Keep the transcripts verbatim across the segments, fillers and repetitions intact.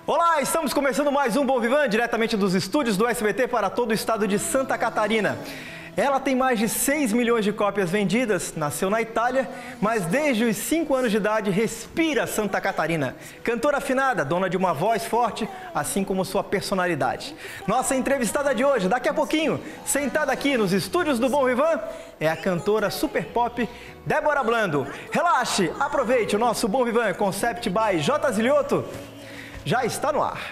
Olá, estamos começando mais um Bom Vivan, diretamente dos estúdios do S B T para todo o estado de Santa Catarina. Ela tem mais de seis milhões de cópias vendidas, nasceu na Itália, mas desde os cinco anos de idade respira Santa Catarina. Cantora afinada, dona de uma voz forte, assim como sua personalidade. Nossa entrevistada de hoje, daqui a pouquinho, sentada aqui nos estúdios do Bom Vivan, é a cantora super pop Débora Blando. Relaxe, aproveite o nosso Bom Vivan Concept by J. Zilioto. Já está no ar.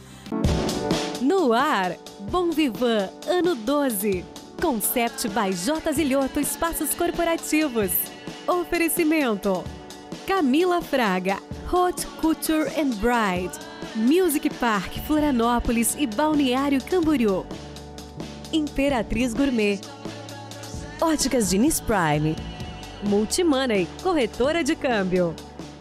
No ar, Bom Vivan, ano doze. Concept by J. Zilioto Espaços Corporativos. Oferecimento: Camila Fraga, Haute Couture and Bride, Music Park Florianópolis e Balneário Camboriú. Imperatriz Gourmet, Óticas Diniz Prime, Multimoney, corretora de câmbio.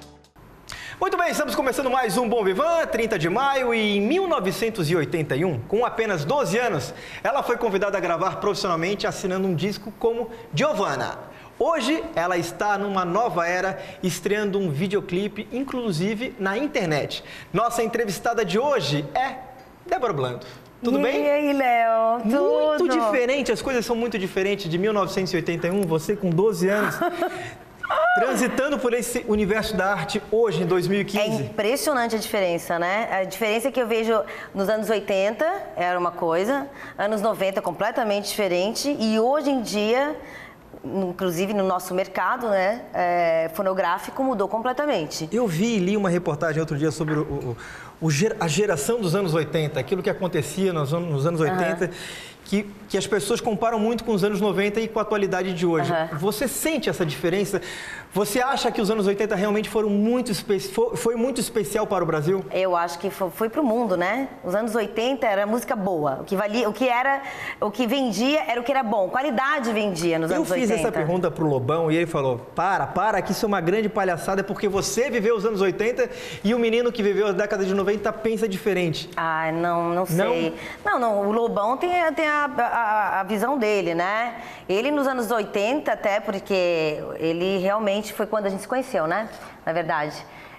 Muito bem, estamos começando mais um Bom Vivan, trinta de maio, e em mil novecentos e oitenta e um, com apenas doze anos, ela foi convidada a gravar profissionalmente assinando um disco como Giovanna. Hoje, ela está numa nova era, estreando um videoclipe, inclusive na internet. Nossa entrevistada de hoje é Débora Blando. Tudo e bem? E aí, Léo? Muito Tudo diferente, as coisas são muito diferentes. De mil novecentos e oitenta e um, você com doze anos... transitando por esse universo da arte hoje, em dois mil e quinze. É impressionante a diferença, né? A diferença que eu vejo nos anos oitenta era uma coisa, anos noventa completamente diferente, e hoje em dia, inclusive no nosso mercado, né, é, fonográfico, mudou completamente. Eu vi e li uma reportagem outro dia sobre o, o, o, a geração dos anos oitenta, aquilo que acontecia nos anos, nos anos oitenta, uhum. que, que as pessoas comparam muito com os anos noventa e com a atualidade de hoje. Uhum. Você sente essa diferença? Você acha que os anos oitenta realmente foram muito foi, foi muito especial para o Brasil? Eu acho que foi, foi para o mundo, né? Os anos oitenta era música boa. O que valia, o que era, o que vendia era o que era bom. Qualidade vendia nos eu anos oitenta. Eu fiz essa pergunta para o Lobão e ele falou: para, para, que isso é uma grande palhaçada, porque você viveu os anos oitenta e o menino que viveu a década de noventa pensa diferente. Ah, não, não sei. Não, não, não o Lobão tem, tem a, a, a visão dele, né? Ele nos anos oitenta, até porque ele realmente foi quando a gente se conheceu, né? Na verdade.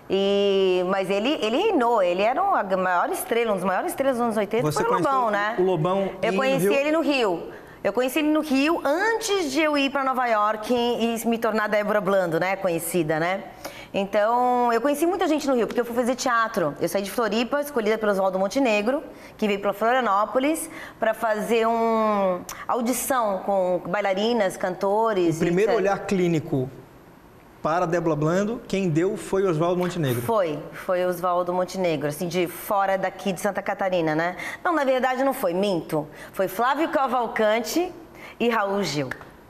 E, mas ele, ele reinou, ele era a maior estrela, um dos maiores estrelas dos anos oitenta. Você foi o Lobão, né? O Lobão Eu conheci Rio... ele no Rio. Eu conheci ele no Rio antes de eu ir para Nova York e, e me tornar Débora Blando, né? Conhecida, né? Então, eu conheci muita gente no Rio, porque eu fui fazer teatro. Eu saí de Floripa, escolhida pelo Oswaldo Montenegro, que veio para Florianópolis, para fazer uma audição com bailarinas, cantores. O primeiro olhar clínico para Débora Blando, quem deu foi Oswaldo Montenegro. Foi, foi Oswaldo Montenegro, assim, de fora daqui de Santa Catarina, né? Não, na verdade não foi, minto. Foi Flávio Cavalcante e Raul Gil.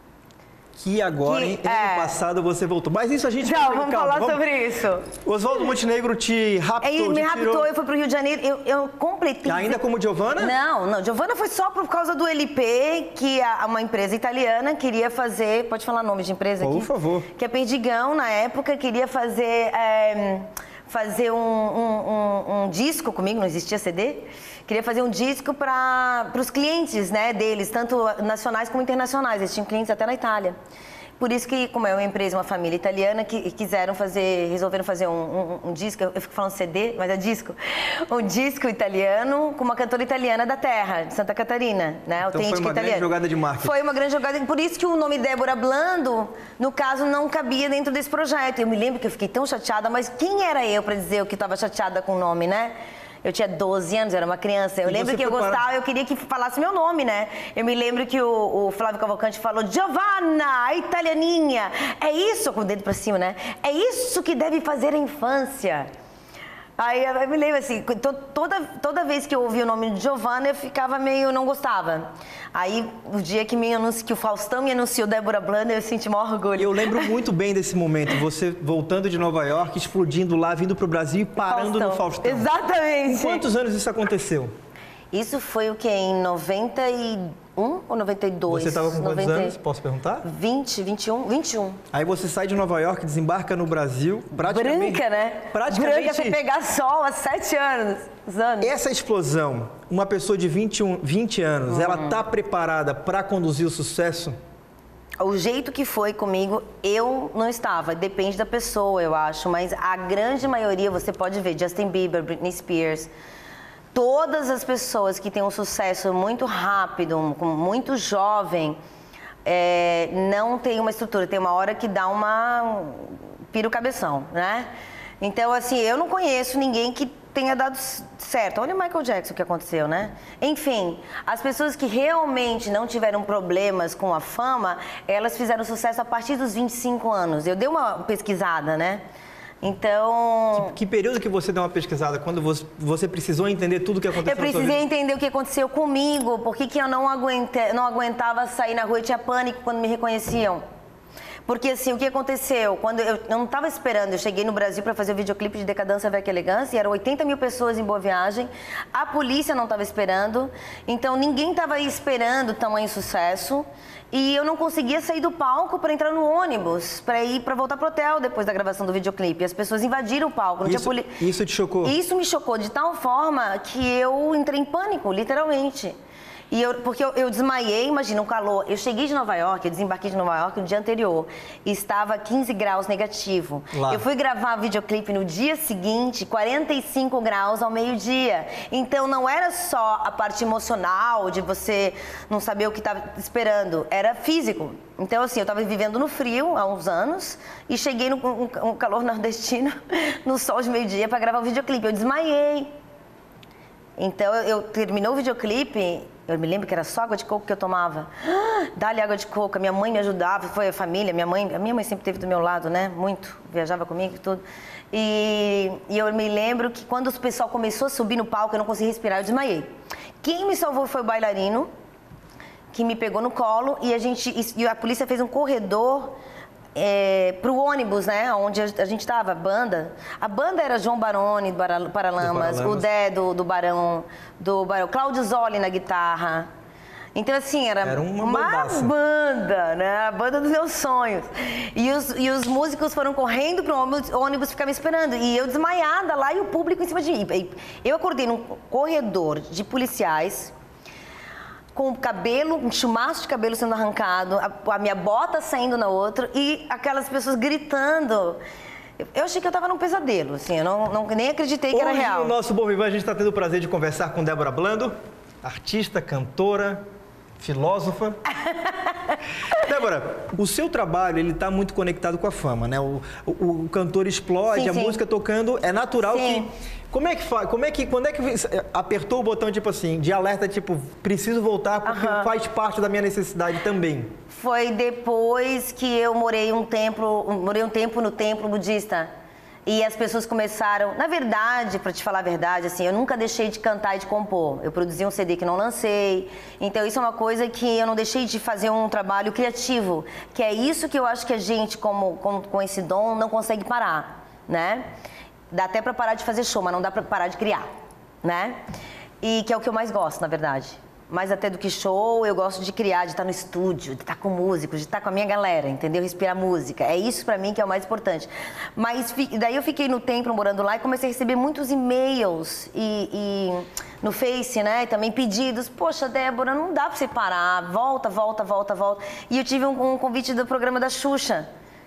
Que agora, que, em é... ano passado, você voltou. Mas isso a gente... Não, vamos calma, falar vamos... sobre isso. Oswaldo Montenegro te raptou, Ele me te raptou, tirou... eu fui pro Rio de Janeiro, eu, eu completei... Ainda como Giovanna? Não, não, Giovanna foi só por causa do L P, que a, uma empresa italiana queria fazer... Pode falar nome de empresa aqui? Por favor. Que a Perdigão, na época, queria fazer... É, fazer um, um, um, um disco comigo, não existia C D... Queria fazer um disco para os clientes, né, deles, tanto nacionais como internacionais. Eles tinham clientes até na Itália. Por isso que, como é uma empresa, uma família italiana, que quiseram fazer, resolveram fazer um, um, um disco, eu fico falando C D, mas é disco, um disco italiano com uma cantora italiana da terra, de Santa Catarina, né, então autêntica italiana. Foi uma italiana. grande jogada de marketing. Foi uma grande jogada, por isso que o nome Débora Blando, no caso, não cabia dentro desse projeto. Eu me lembro que eu fiquei tão chateada, mas quem era eu para dizer eu que estava chateada com o nome, né? Eu tinha doze anos, eu era uma criança. Eu e lembro que eu gostava, para... eu queria que falasse meu nome, né? Eu me lembro que o, o Flávio Cavalcante falou: Giovanna, a italianinha. É isso, com o dedo pra cima, né? É isso que deve fazer a infância. Aí eu me lembro assim, toda, toda vez que eu ouvia o nome de Giovanna, eu ficava meio, não gostava. Aí, o dia que, me anuncio, que o Faustão me anunciou Débora Blando, eu senti maior orgulho. Eu lembro muito bem desse momento, você voltando de Nova York, explodindo lá, vindo pro Brasil e parando Faustão. no Faustão. Exatamente. Com quantos anos isso aconteceu? Isso foi o quê? Em noventa e um ou noventa e dois? Você estava com quantos noventa... anos? Posso perguntar? vinte, vinte e um, vinte e um. Aí você sai de Nova York, desembarca no Brasil, praticamente... Branca, né? Praticamente... Branca pra pegar sol há sete anos. anos. Essa explosão, uma pessoa de vinte e um, vinte anos, uhum. ela tá preparada para conduzir o sucesso? o jeito que foi comigo, eu não estava. Depende da pessoa, eu acho. Mas a grande maioria, você pode ver, Justin Bieber, Britney Spears, todas as pessoas que têm um sucesso muito rápido, muito jovem, é, não tem uma estrutura. Tem uma hora que dá uma... pira o cabeção, né? Então, assim, eu não conheço ninguém que tenha dado certo. Olha o Michael Jackson que aconteceu, né? Enfim, as pessoas que realmente não tiveram problemas com a fama, elas fizeram sucesso a partir dos vinte e cinco anos. Eu dei uma pesquisada, né? Então... Que, que período que você deu uma pesquisada? Quando você, você precisou entender tudo o que aconteceu? Eu precisei entender o que aconteceu comigo, por que que eu não, aguente, não aguentava sair na rua e tinha pânico quando me reconheciam. Porque, assim, o que aconteceu? Quando eu, eu não estava esperando, eu cheguei no Brasil para fazer o videoclipe de Decadência Avec Elegância, e eram oitenta mil pessoas em Boa Viagem, a polícia não estava esperando, então ninguém estava esperando tamanho sucesso, e eu não conseguia sair do palco para entrar no ônibus, para ir para voltar pro hotel depois da gravação do videoclipe. As pessoas invadiram o palco. Não isso, tinha poli... isso te chocou? Isso me chocou de tal forma que eu entrei em pânico, literalmente. E eu, porque eu, eu desmaiei, imagina, um calor. Eu cheguei de Nova York, eu desembarquei de Nova York no dia anterior. E estava quinze graus negativo. Lá. Eu fui gravar videoclipe no dia seguinte, quarenta e cinco graus ao meio-dia. Então não era só a parte emocional de você não saber o que estava esperando, era físico. Então, assim, eu estava vivendo no frio há uns anos e cheguei no um, um calor nordestino, no sol de meio-dia, para gravar o videoclipe. Eu desmaiei. Então, eu, eu terminou o videoclipe, eu me lembro que era só água de coco que eu tomava. Ah, dá-lhe água de coco, a minha mãe me ajudava, foi a família, minha mãe, a minha mãe sempre esteve do meu lado, né, muito, viajava comigo e tudo. E, e eu me lembro que quando o pessoal começou a subir no palco, eu não consegui respirar, eu desmaiei. Quem me salvou foi o bailarino, que me pegou no colo, e a gente, e a polícia fez um corredor... É, pro ônibus, né, onde a gente estava, a banda. A banda era João Baroni, do Paralamas, Paralamas. O Dé do, do Barão, do Barão, Cláudio Zoli na guitarra. Então, assim, era, era uma, uma banda, né, a banda dos meus sonhos. E os, e os músicos foram correndo pro ônibus, o ônibus ficava me esperando. E eu desmaiada lá e o público em cima de mim. Eu acordei num corredor de policiais, com o cabelo, um chumaço de cabelo sendo arrancado, a, a minha bota saindo na outra e aquelas pessoas gritando. Eu achei que eu estava num pesadelo, assim, eu não, não, nem acreditei que Hoje, era real. Hoje, no nosso Bom Vivan, a gente está tendo o prazer de conversar com Débora Blando, artista, cantora, filósofa. Débora, o seu trabalho, ele está muito conectado com a fama, né? O, o, o cantor explode, sim, a sim. música tocando, é natural sim. que... Como é que faz? Como é que, quando é que apertou o botão, tipo assim, de alerta, tipo, preciso voltar porque uh-huh. faz parte da minha necessidade também? Foi depois que eu morei um tempo, morei um tempo no templo budista. E as pessoas começaram... Na verdade, para te falar a verdade, assim, eu nunca deixei de cantar e de compor. Eu produzi um C D que não lancei. Então, isso é uma coisa que eu não deixei de fazer um trabalho criativo. Que é isso que eu acho que a gente, como, com, com esse dom, não consegue parar, né? Dá até para parar de fazer show, mas não dá para parar de criar, né? E que é o que eu mais gosto, na verdade. Mais até do que show, eu gosto de criar, de estar no estúdio, de estar com músicos, de estar com a minha galera, entendeu? Respirar música. É isso pra mim que é o mais importante. Mas daí eu fiquei no templo morando lá e comecei a receber muitos e-mails e, e no Face, né? E também pedidos. Poxa, Débora, não dá pra você parar. Volta, volta, volta, volta. E eu tive um, um convite do programa da Xuxa.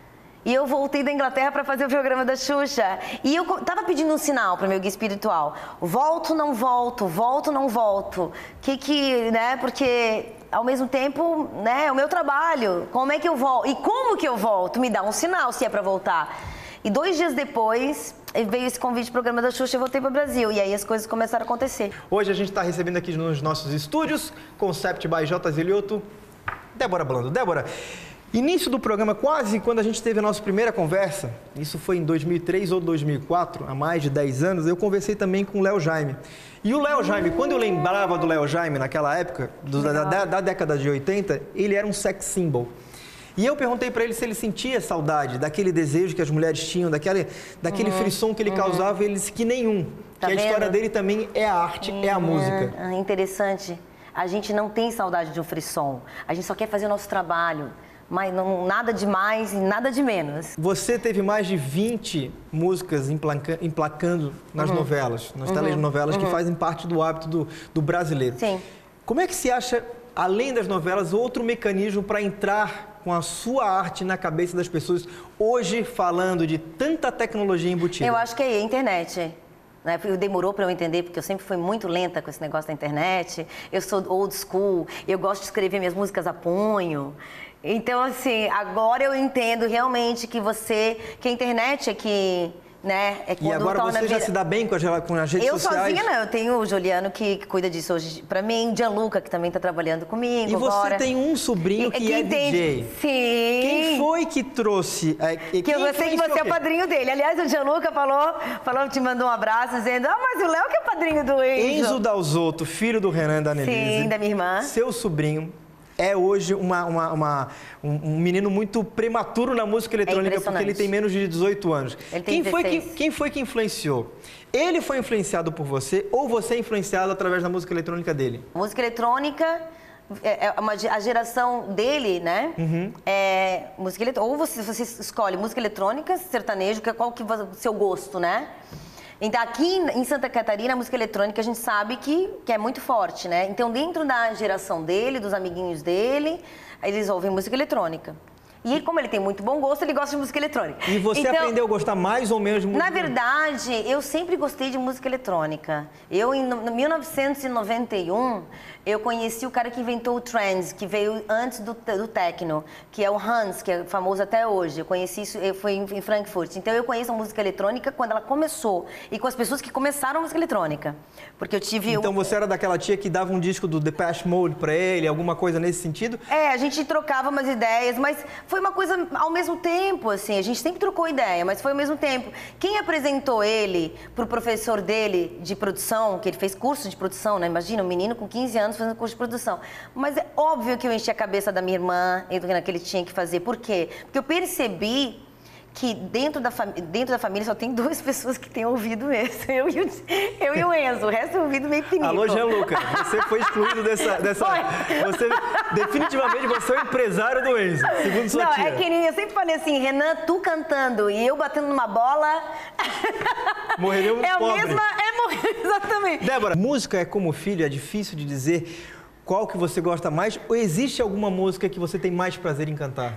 E eu voltei da Inglaterra para fazer o programa da Xuxa. E eu tava pedindo um sinal para o meu guia espiritual. Volto, não volto, volto, não volto. Que que, né? Porque ao mesmo tempo, né, é o meu trabalho. Como é que eu volto? E como que eu volto? Me dá um sinal se é para voltar. E dois dias depois, veio esse convite do programa da Xuxa e eu voltei para o Brasil. E aí as coisas começaram a acontecer. Hoje a gente está recebendo aqui nos nossos estúdios, Concept by J. Zilioto, Débora Blando. Débora, início do programa, quase quando a gente teve a nossa primeira conversa, isso foi em dois mil e três ou dois mil e quatro, há mais de dez anos, eu conversei também com o Léo Jaime. E o Léo Jaime, quando eu lembrava do Léo Jaime naquela época, do, da, da, da década de oitenta, ele era um sex symbol. E eu perguntei para ele se ele sentia saudade daquele desejo que as mulheres tinham, daquele, daquele uhum, frisson que ele uhum. causava, e ele disse que nenhum. Tá que vendo? A história dele também é a arte, uhum. é a música. Ah, interessante. A gente não tem saudade de um frisson, a gente só quer fazer o nosso trabalho. Mas não, nada de mais e nada de menos. Você teve mais de vinte músicas emplaca, emplacando nas uhum. novelas, nas uhum. telenovelas uhum. que fazem parte do hábito do, do brasileiro. Sim. Como é que se acha, além das novelas, outro mecanismo para entrar com a sua arte na cabeça das pessoas, hoje falando de tanta tecnologia embutida? Eu acho que é a internet. Né? Demorou para eu entender, porque eu sempre fui muito lenta com esse negócio da internet. Eu sou old school, eu gosto de escrever minhas músicas a punho. Então, assim, agora eu entendo realmente que você, que a internet é que... Né? É e agora você já vida... se dá bem com as, com as redes eu sociais? Eu sozinha não, eu tenho o Juliano que, que cuida disso hoje pra mim, o Gianluca que também tá trabalhando comigo E você agora. tem um sobrinho que, que é tem... D J. Sim. Quem foi que trouxe? É, que eu sei que você é o padrinho dele. Aliás, o Gianluca falou, falou, te mandou um abraço dizendo, ah, mas o Léo que é padrinho do Enzo. Enzo Dalzotto, filho do Renan e da Annelise. Sim, da minha irmã. Seu sobrinho. É hoje uma, uma, uma, um, um menino muito prematuro na música eletrônica, é porque ele tem menos de dezoito anos. Ele tem quem, foi que, dezesseis. quem foi que influenciou? Ele foi influenciado por você ou você é influenciado através da música eletrônica dele? Música eletrônica, é uma, a geração dele, né? Uhum. É música eletrônica. Ou você, você escolhe música eletrônica, sertanejo, que é qual que é o seu gosto, né? Então, aqui em Santa Catarina, a música eletrônica a gente sabe que, que é muito forte, né? Então, dentro da geração dele, dos amiguinhos dele, eles ouvem música eletrônica. E como ele tem muito bom gosto, ele gosta de música eletrônica. E você então, aprendeu a gostar mais ou menos de música? Na verdade, eu sempre gostei de música eletrônica. Eu, em mil novecentos e noventa e um, eu conheci o cara que inventou o trance, que veio antes do, do techno, que é o Hans, que é famoso até hoje. Eu conheci isso, eu fui em Frankfurt. Então, eu conheço a música eletrônica quando ela começou. E com as pessoas que começaram a música eletrônica. Porque eu tive... Então, um... você era daquela tia que dava um disco do Depeche Mode pra ele, alguma coisa nesse sentido? É, a gente trocava umas ideias, mas foi uma coisa ao mesmo tempo, assim. A gente sempre trocou ideia, mas foi ao mesmo tempo. Quem apresentou ele pro professor dele de produção, que ele fez curso de produção, né? Imagina, um menino com quinze anos fazendo curso de produção. Mas é óbvio que eu enchi a cabeça da minha irmã, que ele tinha que fazer. Por quê? Porque eu percebi que dentro da, dentro da família só tem duas pessoas que têm ouvido isso, eu e o, eu e o Enzo, o resto é ouvido meio pinico. Alô, Gianluca, você foi excluído dessa... dessa você, definitivamente você é o empresário do Enzo, segundo sua Não, tia. é que eu sempre falei assim, Renan, tu cantando e eu batendo numa bola... Morreríamos é a pobres. mesma, é morrer, exatamente. Débora, música é como filho, é difícil de dizer qual que você gosta mais, ou existe alguma música que você tem mais prazer em cantar?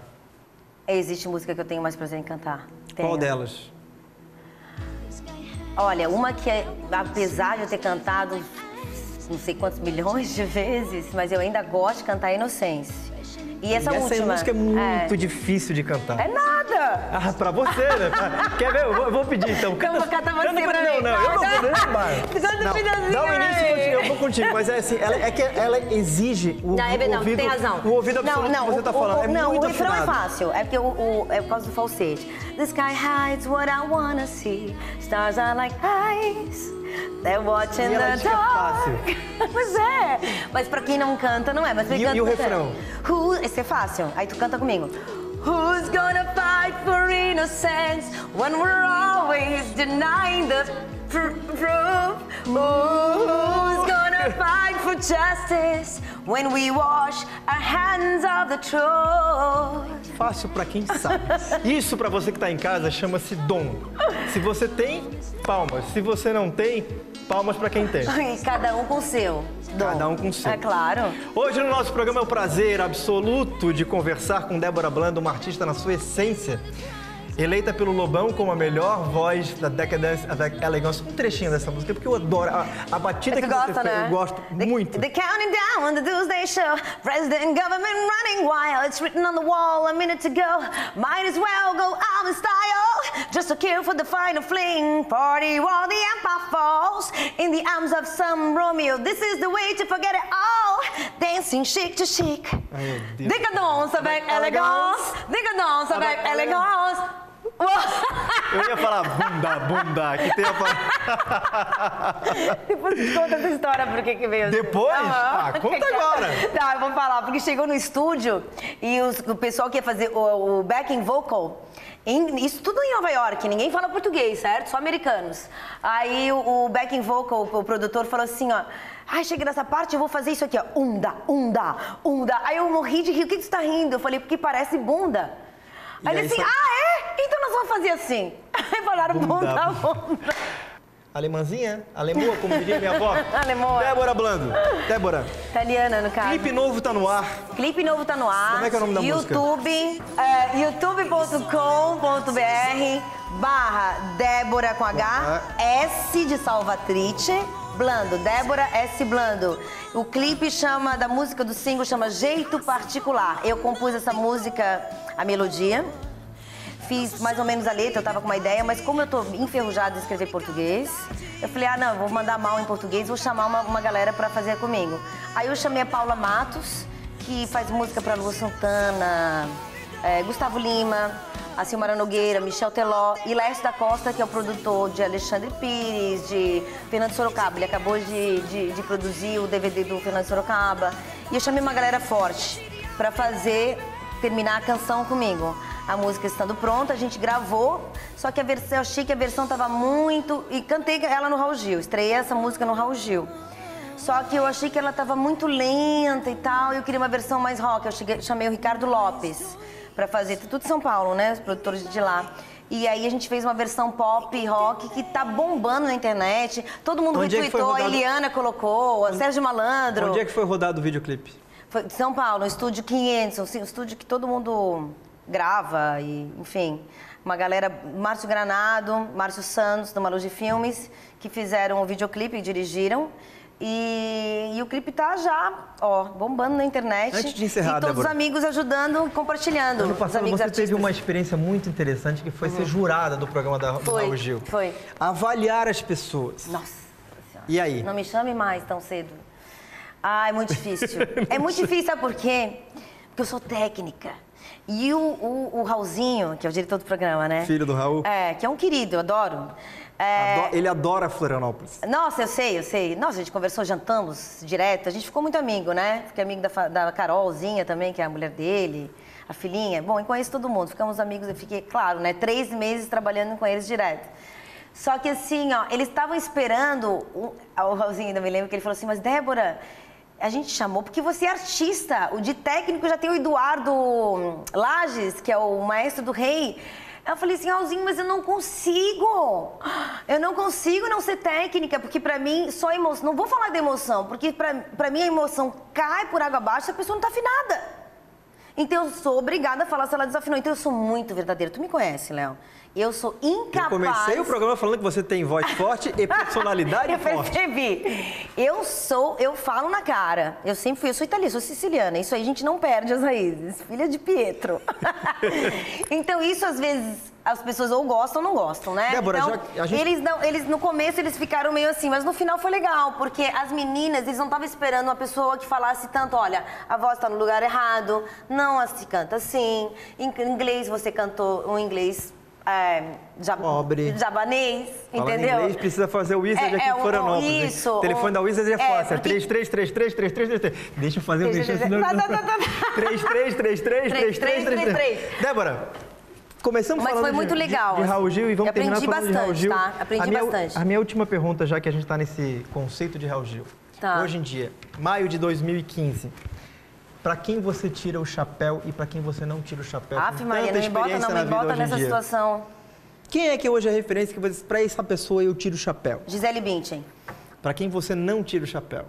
Existe música que eu tenho mais prazer em cantar. Tenho. Qual delas? Olha, uma que, é, apesar de eu ter cantado não sei quantos milhões de vezes, mas eu ainda gosto de cantar Inocência. E essa, e essa última... música é muito é... difícil de cantar. É nada! Ah, pra você, né? Quer ver? Eu vou, eu vou pedir, então. Canta, eu vou cantar você canta, pra não, mim. Não, não, eu não vou nem lembrar. Não, dá o início e continua, eu vou contigo. Mas é assim, ela, é que ela exige o, não, é, o não, ouvido... tem razão. O ouvido absoluto não, não, que você tá o, falando. O, é não, muito o refrão é afinado. fácil. É porque o, o, é por causa do falsete. The sky hides what I wanna see. Stars are like eyes. They're watching the dark. Mas é. Mas pra quem não canta, não é. Mas e, canta, e o refrão? Who... Esse é fácil. Aí tu canta comigo. Who's gonna fight for innocence when we're always denying the proof? Who's gonna fight for justice when we wash our hands of the truth? Fácil pra quem sabe. Isso pra você que tá em casa chama-se dom. Se você tem, palmas. Se você não tem, palmas pra quem tem. E cada um com o seu dom. Cada um com o seu. É claro. Hoje no nosso programa é o prazer absoluto de conversar com Débora Blando, uma artista na sua essência. Eleita pelo Lobão como a melhor voz da Decadence avec Elegance. Um trechinho dessa música, porque eu adoro a, a batida é que, que gosta, você né? fez. Eu gosto the, muito. The counting down on the Tuesday show. President government running wild. It's written on the wall a minute to go. Might as well go out in style. Just a kill for the final fling. Party while the empire falls. In the arms of some Romeo. This is the way to forget it all. Dancing chic to chic. Ai, meu Deus. Decadence avec elegance. Decadence avec elegance. Eu ia falar bunda, bunda, que tem a... Depois te conta essa história, por que que veio. Depois? Uhum. Ah, conta agora. Tá, eu vou falar, porque chegou no estúdio e os, o pessoal que ia fazer o, o backing vocal, em, isso tudo em Nova York, ninguém fala português, certo? Só americanos. Aí o, o backing vocal, o produtor falou assim, ó, ai, chega nessa parte, eu vou fazer isso aqui, ó, unda, unda, unda. Aí eu morri de rir, o que que você tá rindo? Eu falei, porque parece bunda. Aí ele assim, só... ah, é? Então nós vamos fazer assim. Aí falaram bunda, bunda. bunda. Alemãzinha? Alemoa, como diria minha avó? Alemoa. Débora Blando. Débora. Italiana, no caso. Clipe novo tá no ar. Clipe novo tá no ar. Como é que é o nome da YouTube, música? É, youtube ponto com ponto br barra Débora com H, S de Salvatrice, Blando, Débora S. Blando. O clipe chama, da música do single chama Jeito Particular. Eu compus essa música, a melodia. Fiz mais ou menos a letra, eu tava com uma ideia, mas como eu tô enferrujada em escrever português, eu falei, ah, não, eu vou mandar mal em português, vou chamar uma, uma galera pra fazer comigo. Aí eu chamei a Paula Matos, que faz música pra Lua Santana, é, Gustavo Lima, a Silmara Nogueira, Michel Teló e Laércio da Costa, que é o produtor de Alexandre Pires, de Fernando Sorocaba. Ele acabou de, de, de produzir o D V D do Fernando Sorocaba. E eu chamei uma galera forte pra fazer, terminar a canção comigo. A música estando pronta, a gente gravou, só que a versão, eu achei que a versão tava muito... E cantei ela no Raul Gil, estreiei essa música no Raul Gil. Só que eu achei que ela tava muito lenta e tal, e eu queria uma versão mais rock. Eu cheguei, chamei o Ricardo Lopes pra fazer, tudo de São Paulo, né, os produtores de lá. E aí a gente fez uma versão pop rock que tá bombando na internet. Todo mundo Onde retweetou, é rodado... a Eliana colocou, a Sérgio Malandro. Onde é que foi rodado o videoclipe? Foi de São Paulo, no Estúdio quinhentos, um estúdio que todo mundo grava e, enfim, uma galera, Márcio Granado, Márcio Santos, do Maluji Filmes, que fizeram o videoclipe e dirigiram. E, e o clipe tá já, ó, bombando na internet. Antes de encerrar, e todos Débora, os amigos ajudando, compartilhando. Ano os passado amigos você artistas. teve uma experiência muito interessante, que foi uhum. ser jurada do programa da, do foi, Raul Gil. Foi, Avaliar as pessoas. Nossa Senhora. E aí? Não me chame mais tão cedo. Ah, é muito difícil. É muito difícil, sabe por quê? Porque eu sou técnica. E o, o, o Raulzinho, que é o diretor do programa, né? Filho do Raul. É, que é um querido, eu adoro. É... Adoro, ele adora Florianópolis. Nossa, eu sei, eu sei. Nossa, a gente conversou, jantamos direto. A gente ficou muito amigo, né? Fiquei amigo da, da Carolzinha também, que é a mulher dele, a filhinha. Bom, eu conheço todo mundo. Ficamos amigos, eu fiquei, claro, né? Três meses trabalhando com eles direto. Só que assim, ó, eles estavam esperando... Um... O Raulzinho ainda me lembra que ele falou assim, mas Débora... A gente chamou porque você é artista. O de técnico já tem o Eduardo Lages, que é o maestro do rei. Eu falei assim, Raulzinho, mas eu não consigo. Eu não consigo não ser técnica, porque pra mim só emoção. Não vou falar de emoção, porque pra, pra mim a emoção cai por água abaixo se a pessoa não tá afinada. Então eu sou obrigada a falar se ela desafinou. Então eu sou muito verdadeira. Tu me conhece, Léo? Eu sou incapaz... Eu comecei o programa falando que você tem voz forte e personalidade eu forte. Eu percebi. Eu sou, eu falo na cara. Eu sempre fui, eu sou italiana, sou siciliana. Isso aí a gente não perde as raízes. Filha de Pietro. Então isso às vezes as pessoas ou gostam ou não gostam, né? Débora, então, já, a gente... eles, não, eles no começo eles ficaram meio assim, mas no final foi legal, porque as meninas, eles não estavam esperando uma pessoa que falasse tanto, olha, a voz está no lugar errado, não se canta assim, em inglês você cantou um inglês... É, jab... jabanês, Falando entendeu? Inglês, precisa fazer o Wizard é, aqui é, em Florianópolis. Isso. O telefone o... da Wizard é fácil, é porque... três três três três três três três três. Deixa eu fazer o mexer senão... três três três três três três três três. Débora, começamos Mas falando foi muito de, legal, de, de Raul Gil e vamos terminar falando bastante, de Raul Gil. Tá? Aprendi a minha, bastante. A minha última pergunta, já que a gente está nesse conceito de Raul Gil. Tá. Hoje em dia, maio de dois mil e quinze... Para quem você tira o chapéu e para quem você não tira o chapéu? Aff, Maria, não me bota, não me bota nessa situação. Quem é que hoje é a referência que você diz, para essa pessoa eu tiro o chapéu? Gisele Bündchen. Para quem você não tira o chapéu?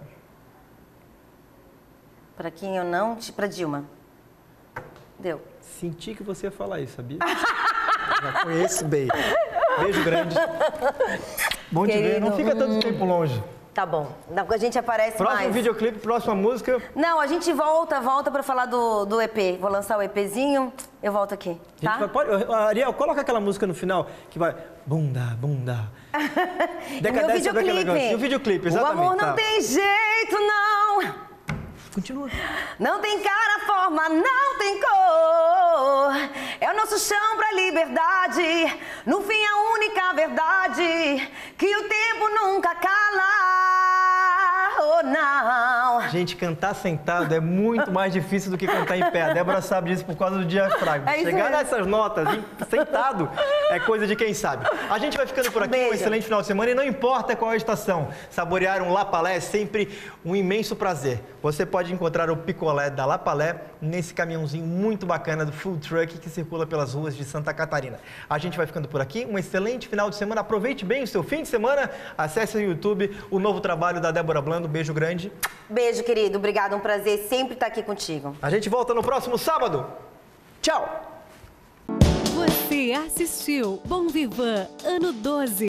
Para quem eu não... Para Dilma. Deu. Senti que você ia falar isso, sabia? Já conheço bem. Beijo grande. Bom te ver. Não fica tanto tempo longe. Tá bom. A gente aparece próximo mais. Próximo videoclipe, próxima música. Não, a gente volta, volta pra falar do, do E P. Vou lançar o EPzinho, eu volto aqui, tá? Vai, pode, Ariel, coloca aquela música no final que vai... Bunda, bunda. Decadência, meu videoclipe. E o videoclipe, exatamente. O amor não tá. tem jeito, não. Continua. Não tem cara, forma, não tem cor. É o nosso chão pra liberdade. No fim, a única verdade que o tempo nunca cala. Oh, não. Gente, cantar sentado é muito mais difícil do que cantar em pé. A Débora sabe disso por causa do diafragma. É Chegar nessas notas, sentado, É coisa de quem sabe. A gente vai ficando por aqui. Beijo. Um excelente final de semana e não importa qual a estação. Saborear um Lapalé é sempre um imenso prazer. Você pode encontrar o picolé da Lapalé nesse caminhãozinho muito bacana do food truck que circula pelas ruas de Santa Catarina. A gente vai ficando por aqui. Um excelente final de semana. Aproveite bem o seu fim de semana. Acesse no YouTube o novo trabalho da Débora Blando. Beijo grande. Beijo, querido. Obrigada. Um prazer sempre estar aqui contigo. A gente volta no próximo sábado. Tchau! Você assistiu Bom Vivan Ano doze.